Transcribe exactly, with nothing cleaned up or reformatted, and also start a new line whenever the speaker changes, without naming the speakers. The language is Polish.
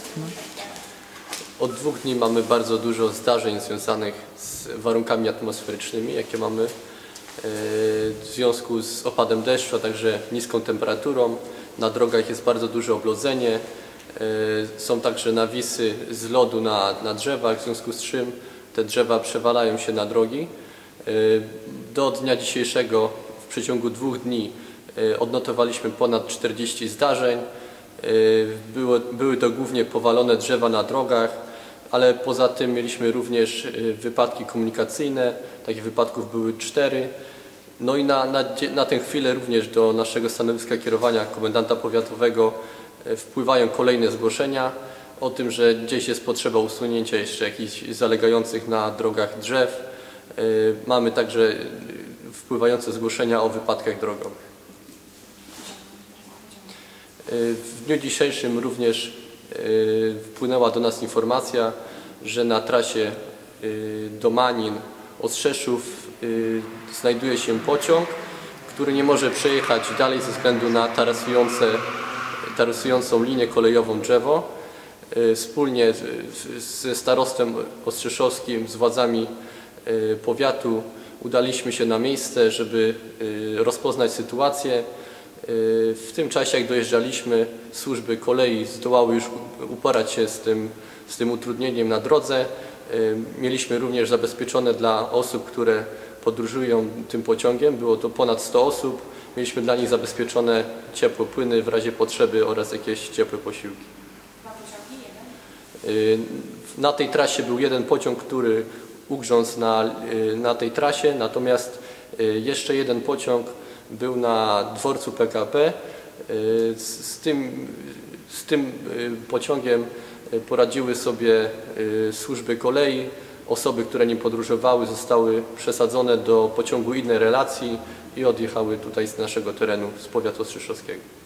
Od dwóch dni mamy bardzo dużo zdarzeń związanych z warunkami atmosferycznymi, jakie mamy w związku z opadem deszczu, a także niską temperaturą. Na drogach jest bardzo duże oblodzenie. Są także nawisy z lodu na, na drzewach, w związku z czym te drzewa przewalają się na drogi. Do dnia dzisiejszego w przeciągu dwóch dni odnotowaliśmy ponad czterdzieści zdarzeń. Były, były to głównie powalone drzewa na drogach, ale poza tym mieliśmy również wypadki komunikacyjne. Takich wypadków były cztery. No i na, na, na tę chwilę również do naszego stanowiska kierowania komendanta powiatowego wpływają kolejne zgłoszenia o tym, że gdzieś jest potrzeba usunięcia jeszcze jakichś zalegających na drogach drzew. Mamy także wpływające zgłoszenia o wypadkach drogowych. W dniu dzisiejszym również wpłynęła do nas informacja, że na trasie do Manin, Ostrzeszów znajduje się pociąg, który nie może przejechać dalej ze względu na tarasujące, tarasującą linię kolejową drzewo. Wspólnie ze starostwem ostrzeszowskim, z władzami powiatu udaliśmy się na miejsce, żeby rozpoznać sytuację. W tym czasie, jak dojeżdżaliśmy, służby kolei zdołały już uporać się z tym, z tym utrudnieniem na drodze. Mieliśmy również zabezpieczone dla osób, które podróżują tym pociągiem, było to ponad sto osób. Mieliśmy dla nich zabezpieczone ciepłe płyny w razie potrzeby oraz jakieś ciepłe posiłki. Na tej trasie był jeden pociąg, który ugrzązł na, na tej trasie, natomiast jeszcze jeden pociąg był na dworcu P K P. Z, z, tym, z tym pociągiem poradziły sobie służby kolei. Osoby, które nim podróżowały, zostały przesadzone do pociągu innej relacji i odjechały tutaj z naszego terenu, z powiatu ostrzeszowskiego.